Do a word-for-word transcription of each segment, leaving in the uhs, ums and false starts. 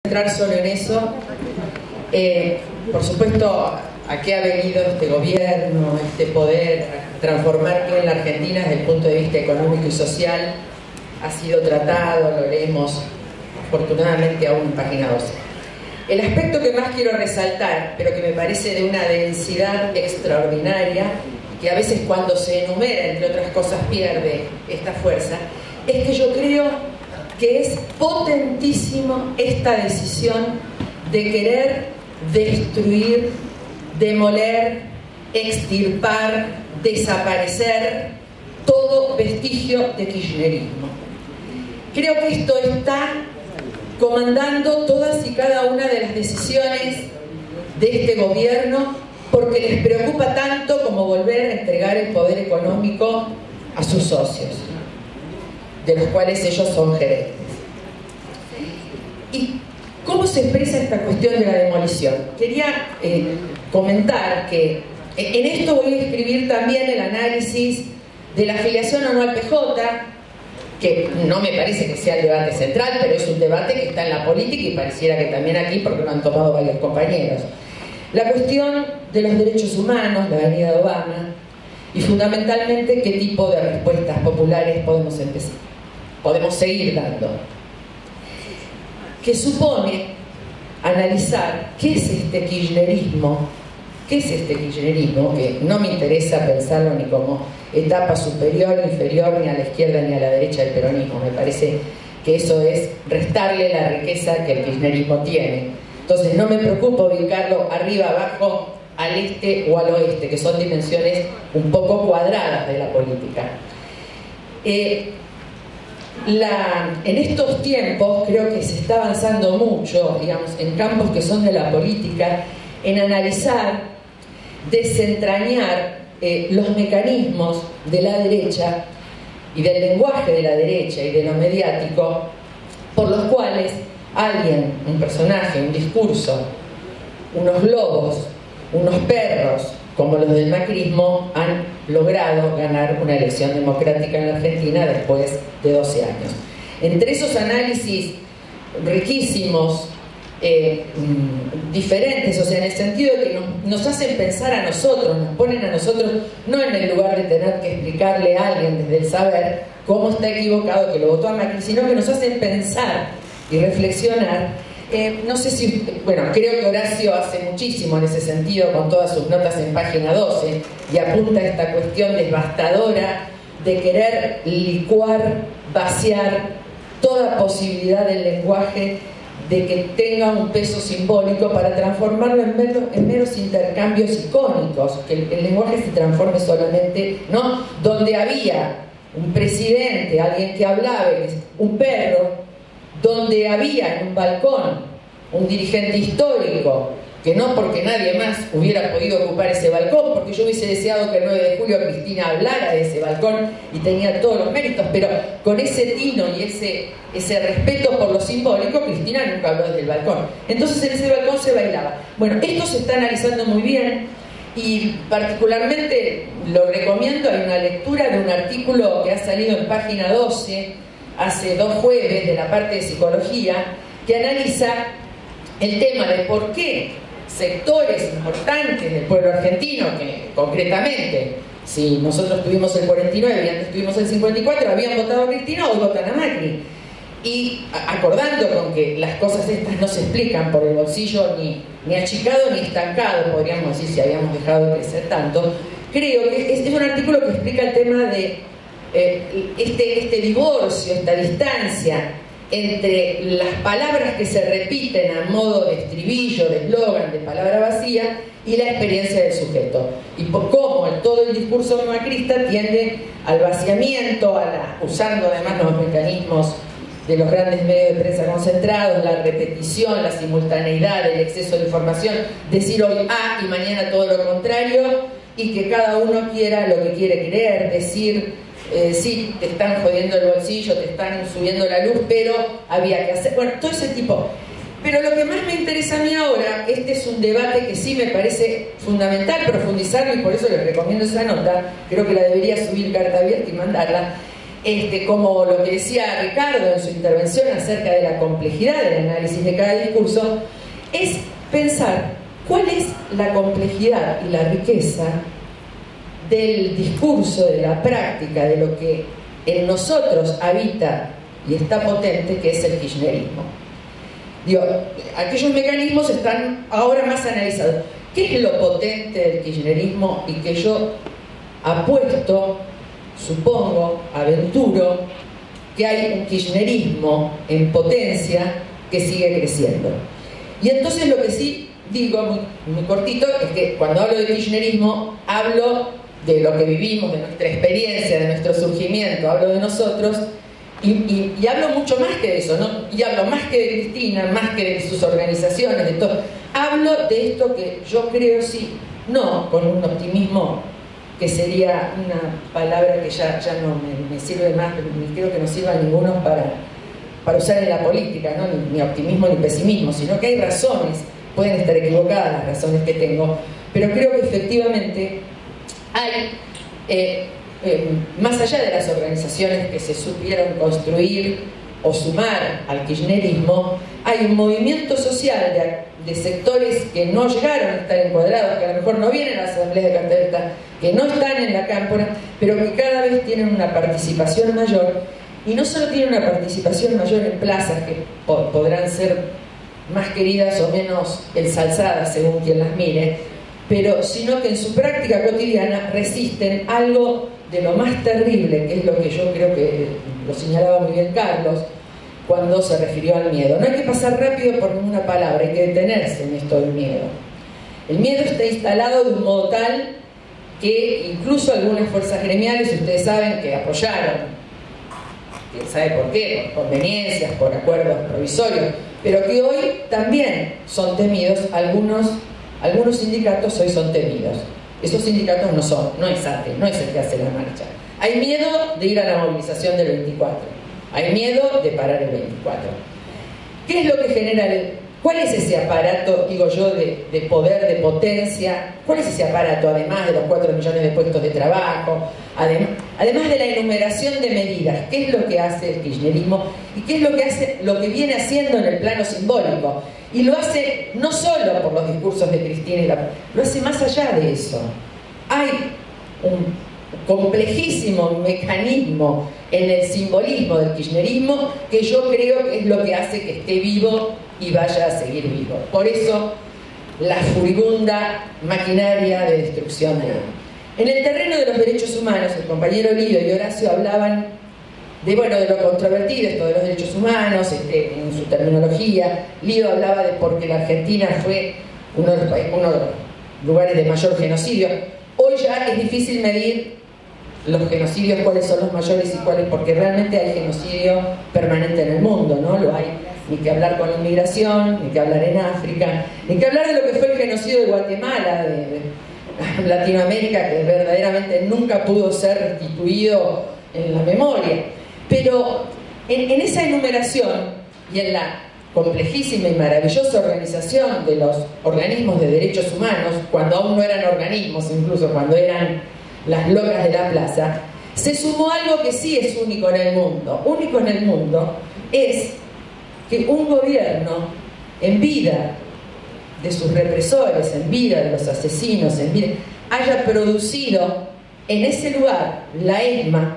entrar solo en eso. Eh, por supuesto, ¿a qué ha venido este gobierno, este poder, a transformar que en la Argentina desde el punto de vista económico y social? Ha sido tratado, lo leemos afortunadamente aún en página doce. El aspecto que más quiero resaltar, pero que me parece de una densidad extraordinaria, que a veces cuando se enumera, entre otras cosas, pierde esta fuerza, es que yo creo que es potentísimo esta decisión de querer destruir, demoler, extirpar, desaparecer todo vestigio de kirchnerismo. Creo que esto está comandando todas y cada una de las decisiones de este gobierno, porque les preocupa tanto como volver a entregar el poder económico a sus socios, de los cuales ellos son gerentes. ¿Y cómo se expresa esta cuestión de la demolición? Quería eh, comentar que en esto voy a escribir también el análisis de la afiliación o no al P J, que no me parece que sea el debate central, pero es un debate que está en la política y pareciera que también aquí, porque lo han tomado varios compañeros. La cuestión de los derechos humanos, la avenida de Obama, y fundamentalmente qué tipo de respuestas populares podemos empezar, podemos seguir dando, que supone analizar qué es este kirchnerismo, qué es este kirchnerismo, que no me interesa pensarlo ni como etapa superior, inferior, ni a la izquierda ni a la derecha del peronismo. Me parece que eso es restarle la riqueza que el kirchnerismo tiene. Entonces no me preocupo ubicarlo arriba, abajo, al este o al oeste, que son dimensiones un poco cuadradas de la política. Eh, la, en estos tiempos creo que se está avanzando mucho, digamos, en campos que son de la política, en analizar, desentrañar eh, los mecanismos de la derecha y del lenguaje de la derecha y de lo mediático, por los cuales alguien, un personaje, un discurso, unos lobos, unos perros, como los del macrismo, han logrado ganar una elección democrática en la Argentina después de doce años. Entre esos análisis riquísimos, Eh, diferentes, o sea, en el sentido de que nos, nos hacen pensar a nosotros, nos ponen a nosotros, no en el lugar de tener que explicarle a alguien desde el saber cómo está equivocado que lo votó a Macri, sino que nos hacen pensar y reflexionar. Eh, no sé si, bueno, creo que Horacio hace muchísimo en ese sentido con todas sus notas en página doce y apunta a esta cuestión devastadora de querer licuar, vaciar toda posibilidad del lenguaje de que tenga un peso simbólico para transformarlo en, mero, en meros intercambios icónicos, que el, el lenguaje se transforme solamente, ¿no? Donde había un presidente, alguien que hablaba, un perro, donde había en un balcón un dirigente histórico, que no porque nadie más hubiera podido ocupar ese balcón, porque yo hubiese deseado que el nueve de julio Cristina hablara de ese balcón y tenía todos los méritos, pero con ese tino y ese, ese respeto por lo simbólico, Cristina nunca habló desde el balcón. Entonces en ese balcón se bailaba. Bueno, esto se está analizando muy bien y particularmente lo recomiendo. Hay una lectura de un artículo que ha salido en página doce hace dos jueves de la parte de psicología, que analiza el tema de por qué sectores importantes del pueblo argentino, que concretamente, si nosotros tuvimos el cuarenta y nueve y antes tuvimos el cincuenta y cuatro, habían votado a Cristina, hoy votan a Macri. Y acordando con que las cosas estas no se explican por el bolsillo ni, ni achicado ni estancado, podríamos decir, si habíamos dejado de crecer tanto, creo que es, es un artículo que explica el tema de eh, este, este divorcio, esta distancia entre las palabras que se repiten a modo de estribillo, de eslogan, de palabra vacía, y la experiencia del sujeto. Y por cómo el, todo el discurso macrista tiende al vaciamiento, a la, usando además los mecanismos de los grandes medios de prensa concentrados, la repetición, la simultaneidad, el exceso de información, decir hoy A y mañana todo lo contrario, y que cada uno quiera lo que quiere creer, decir Eh, sí, te están jodiendo el bolsillo, te están subiendo la luz, pero había que hacer, bueno, todo ese tipo. Pero lo que más me interesa a mí ahora, este es un debate que sí me parece fundamental profundizarlo, y por eso les recomiendo esa nota, creo que la debería subir Carta Abierta y mandarla, este, como lo que decía Ricardo en su intervención acerca de la complejidad del análisis de cada discurso, es pensar cuál es la complejidad y la riqueza del discurso, de la práctica, de lo que en nosotros habita y está potente, que es el kirchnerismo. Digo, aquellos mecanismos están ahora más analizados. ¿Qué es lo potente del kirchnerismo y que yo apuesto, supongo, aventuro, que hay un kirchnerismo en potencia que sigue creciendo? Y entonces lo que sí digo, muy, muy cortito, es que cuando hablo de kirchnerismo, hablo de lo que vivimos, de nuestra experiencia, de nuestro surgimiento, hablo de nosotros, y, y, y hablo mucho más que de eso, ¿no? Y hablo más que de Cristina, más que de sus organizaciones, de todo. Hablo de esto que yo creo, sí, no con un optimismo que sería una palabra que ya, ya no me, me sirve más, ni creo que no sirva a ninguno para, para usar en la política, ¿no? Ni, ni optimismo ni pesimismo, sino que hay razones, pueden estar equivocadas las razones que tengo, pero creo que efectivamente hay, eh, eh, más allá de las organizaciones que se supieron construir o sumar al kirchnerismo, hay un movimiento social de, de sectores que no llegaron a estar encuadrados, que a lo mejor no vienen a la Asamblea de Caterta, que no están en la cámpora, pero que cada vez tienen una participación mayor, y no solo tienen una participación mayor en plazas que po podrán ser más queridas o menos ensalzadas según quien las mire, pero sino que en su práctica cotidiana resisten algo de lo más terrible, que es lo que yo creo que lo señalaba muy bien Carlos cuando se refirió al miedo. No hay que pasar rápido por ninguna palabra, hay que detenerse en esto del miedo. El miedo está instalado de un modo tal que incluso algunas fuerzas gremiales, ustedes saben, que apoyaron, quién sabe por qué, por conveniencias, por acuerdos provisorios, pero que hoy también son temidos. Algunos, algunos sindicatos hoy son temidos. Esos sindicatos no son, no es A T E, no es el que hace la marcha. Hay miedo de ir a la movilización del veinticuatro, hay miedo de parar el veinticuatro. ¿Qué es lo que genera el, cuál es ese aparato, digo yo, de, de poder, de potencia? ¿Cuál es ese aparato, además de los cuatro millones de puestos de trabajo, adem, además de la enumeración de medidas? ¿Qué es lo que hace el kirchnerismo? ¿Y qué es lo que hace, lo que viene haciendo en el plano simbólico? Y lo hace no solo por los discursos de Cristina, y la, lo hace más allá de eso. Hay un complejísimo mecanismo en el simbolismo del kirchnerismo que yo creo que es lo que hace que esté vivo y vaya a seguir vivo. Por eso, la furibunda maquinaria de destrucción de él. En el terreno de los derechos humanos, el compañero Lido y Horacio hablaban de, bueno, de lo controvertido, esto de los derechos humanos, este, en su terminología. Lido hablaba de porque la Argentina fue uno de, los, uno de los lugares de mayor genocidio. Hoy ya es difícil medir los genocidios, cuáles son los mayores y cuáles, porque realmente hay genocidio permanente en el mundo, ¿no? Lo hay, ni que hablar con la inmigración, ni que hablar en África, ni que hablar de lo que fue el genocidio de Guatemala, de, de Latinoamérica, que verdaderamente nunca pudo ser restituido en la memoria. Pero en, en esa enumeración y en la complejísima y maravillosa organización de los organismos de derechos humanos, cuando aún no eran organismos, incluso cuando eran las locas de la plaza, se sumó algo que sí es único en el mundo. Único en el mundo es que un gobierno, en vida de sus represores, en vida de los asesinos, en vida, haya producido en ese lugar la ESMA,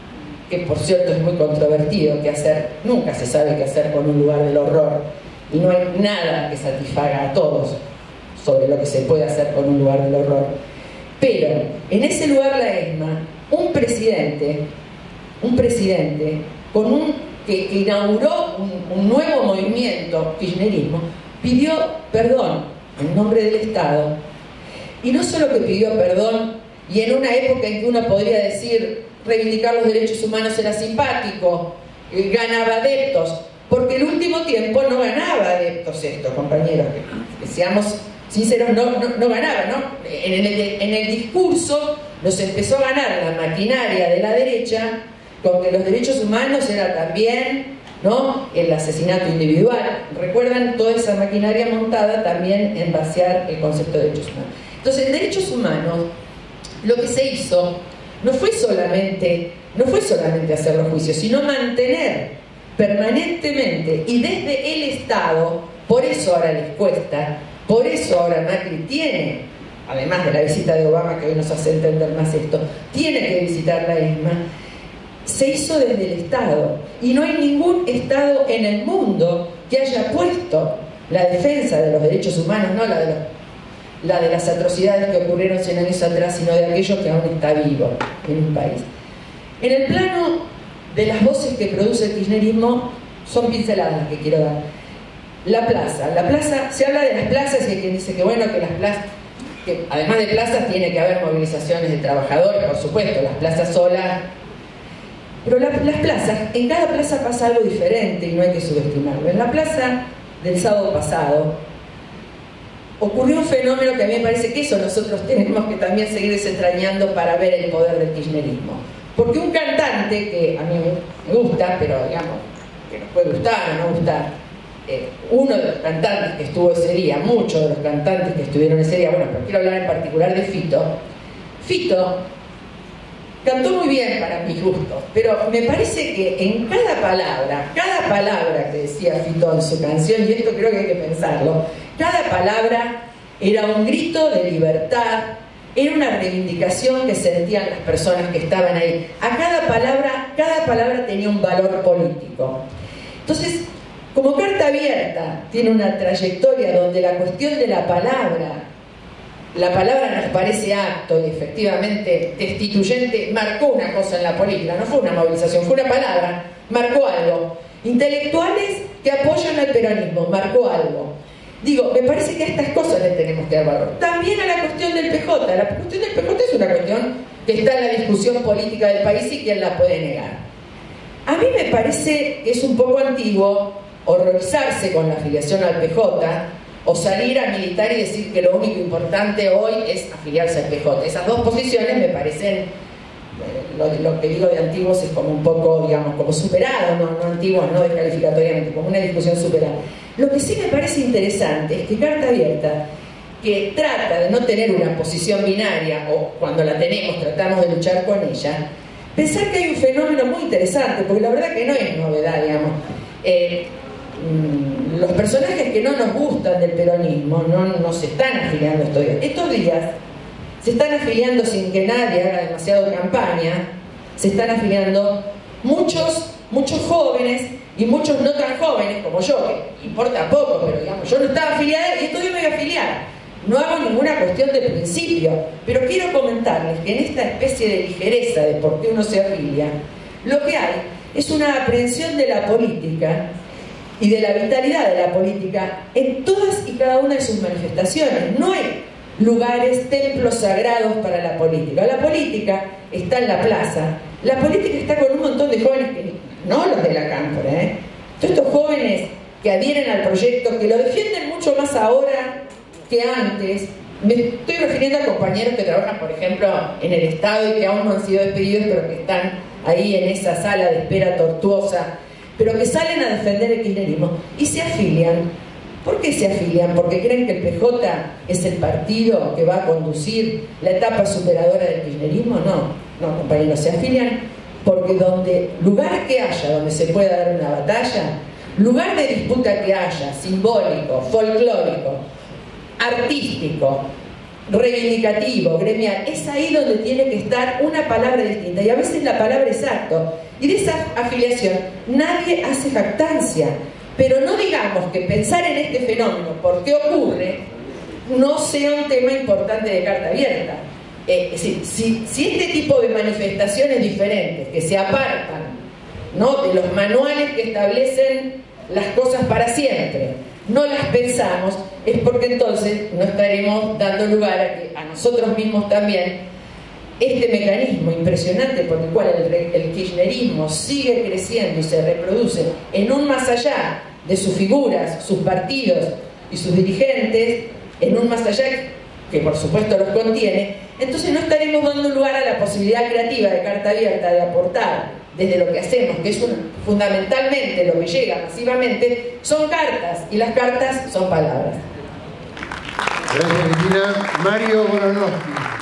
que por cierto es muy controvertido qué hacer, nunca se sabe qué hacer con un lugar del horror, y no hay nada que satisfaga a todos sobre lo que se puede hacer con un lugar del horror. Pero en ese lugar, la ESMA, un presidente, un presidente con un, que, que inauguró un, un nuevo movimiento, kirchnerismo, pidió perdón en nombre del Estado. Y no solo que pidió perdón, y en una época en que uno podría decir reivindicar los derechos humanos era simpático, ganaba adeptos, porque el último tiempo no ganaba adeptos esto, compañeros, que, que seamos sinceros, no, no, no ganaba, ¿no? En el, en el discurso nos empezó a ganar la maquinaria de la derecha con que los derechos humanos era también, ¿no?, el asesinato individual. Recuerdan toda esa maquinaria montada también en vaciar el concepto de derechos humanos. Entonces, en derechos humanos, lo que se hizo no fue solamente, no fue solamente hacer los juicios, sino mantener permanentemente y desde el Estado. Por eso ahora les cuesta, por eso ahora Macri tiene, además de la visita de Obama que hoy nos hace entender más esto, tiene que visitar la ESMA. Se hizo desde el Estado y no hay ningún Estado en el mundo que haya puesto la defensa de los derechos humanos, no la de, los, la de las atrocidades que ocurrieron cien años atrás, sino de aquello que aún está vivo en un país. En el plano de las voces que produce el kirchnerismo, son pinceladas que quiero dar. La plaza, la plaza, se habla de las plazas y hay quien dice que bueno, que las plazas, que además de plazas tiene que haber movilizaciones de trabajadores, por supuesto, las plazas solas. Pero la, las plazas, en cada plaza pasa algo diferente y no hay que subestimarlo. En la plaza del sábado pasado ocurrió un fenómeno que a mí me parece que eso nosotros tenemos que también seguir desentrañando para ver el poder del kirchnerismo. Porque un cantante, que a mí me gusta, pero digamos, que nos puede gustar o no gustar, eh, uno de los cantantes que estuvo ese día, muchos de los cantantes que estuvieron ese día, bueno, pero quiero hablar en particular de Fito. Fito cantó muy bien para mis gustos, pero me parece que en cada palabra, cada palabra que decía Fito en su canción, y esto creo que hay que pensarlo, cada palabra era un grito de libertad, era una reivindicación que sentían las personas que estaban ahí. A cada palabra, cada palabra tenía un valor político. Entonces, como Carta Abierta tiene una trayectoria donde la cuestión de la palabra, la palabra nos parece acto y efectivamente destituyente, marcó una cosa en la política, no fue una movilización, fue una palabra, marcó algo. Intelectuales que apoyan al peronismo, marcó algo. Digo, me parece que a estas cosas les tenemos que dar valor. También a la cuestión del P J. La cuestión del P J es una cuestión que está en la discusión política del país y quién la puede negar. A mí me parece que es un poco antiguo horrorizarse con la afiliación al P J o salir a militar y decir que lo único importante hoy es afiliarse al P J. Esas dos posiciones me parecen, lo, lo que digo de antiguos es como un poco, digamos, como superado, no, no antiguos, no descalificatoriamente, como una discusión superada. Lo que sí me parece interesante es que Carta Abierta, que trata de no tener una posición binaria, o cuando la tenemos tratamos de luchar con ella, pensar que hay un fenómeno muy interesante, porque la verdad que no es novedad, digamos. Eh, los personajes que no nos gustan del peronismo no, no se están afiliando estos días. Estos días se están afiliando sin que nadie haga demasiado campaña, se están afiliando muchos, muchos jóvenes y muchos no tan jóvenes como yo, que importa poco, pero digamos, yo no estaba afiliada y estos días me voy a afiliar. No hago ninguna cuestión de principio, pero quiero comentarles que en esta especie de ligereza de por qué uno se afilia, lo que hay es una aprehensión de la política y de la vitalidad de la política en todas y cada una de sus manifestaciones. No hay lugares, templos sagrados para la política. La política está en la plaza, la política está con un montón de jóvenes, que no los de la cámpora, ¿eh? Todos estos jóvenes que adhieren al proyecto, que lo defienden mucho más ahora que antes. Me estoy refiriendo a compañeros que trabajan, por ejemplo, en el Estado y que aún no han sido despedidos, pero que están ahí en esa sala de espera tortuosa, pero que salen a defender el kirchnerismo y se afilian. ¿Por qué se afilian? ¿Porque creen que el P J es el partido que va a conducir la etapa superadora del kirchnerismo? No, no, compañeros, se afilian porque donde lugar que haya donde se pueda dar una batalla, lugar de disputa que haya, simbólico, folclórico, artístico, reivindicativo, gremial, es ahí donde tiene que estar una palabra distinta, y a veces la palabra es acto. Y de esa afiliación nadie hace jactancia, pero no digamos que pensar en este fenómeno, por qué ocurre, no sea un tema importante de Carta Abierta. Eh, si, si, si este tipo de manifestaciones diferentes, que se apartan, ¿no?, de los manuales que establecen las cosas para siempre, no las pensamos, es porque entonces no estaremos dando lugar a que a nosotros mismos también este mecanismo impresionante por el cual el, el kirchnerismo sigue creciendo y se reproduce en un más allá de sus figuras, sus partidos y sus dirigentes, en un más allá que por supuesto los contiene, entonces no estaremos dando lugar a la posibilidad creativa de Carta Abierta de aportar desde lo que hacemos, que es un, fundamentalmente lo que llega masivamente, son cartas, y las cartas son palabras. Gracias, Cristina. Mario Boronowski.